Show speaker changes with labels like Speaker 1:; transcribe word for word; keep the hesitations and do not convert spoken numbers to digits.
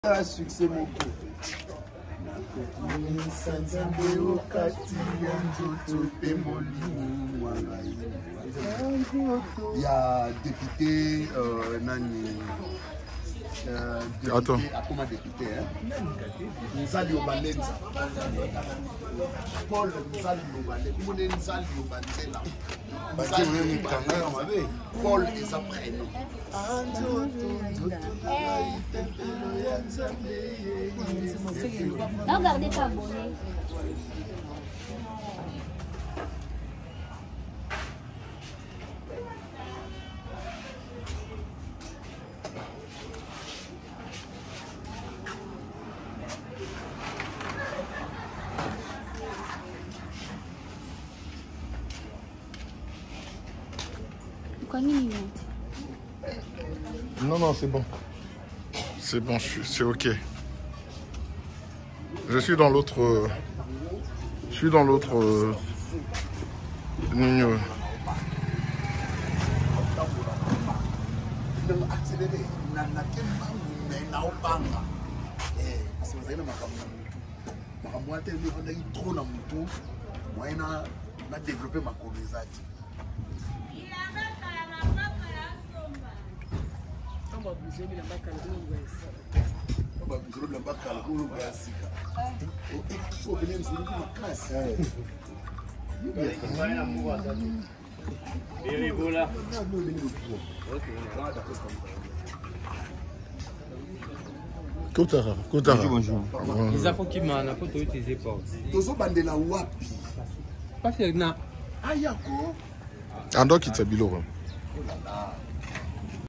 Speaker 1: Un succès mon coup. Il y a député euh, Nani. Euh, député,
Speaker 2: Attends.
Speaker 1: Comment député, hein? Nzali Obalenza. Paul Nzali Obalenza. Comment Nzali Obalenza? Paul est sa prénom.
Speaker 3: Non, regardez pas abonné.
Speaker 2: Non, non, c'est bon. C'est bon, c'est ok. Je suis dans l'autre... Euh, je suis dans l'autre... Euh, ligne. Kotara, Kotara.
Speaker 4: Bonjour. Les affaires qui m'ont apporté tes épaules.
Speaker 1: Pas faire na. Ayako.
Speaker 2: Ando qui te bilo.
Speaker 1: Oh là là.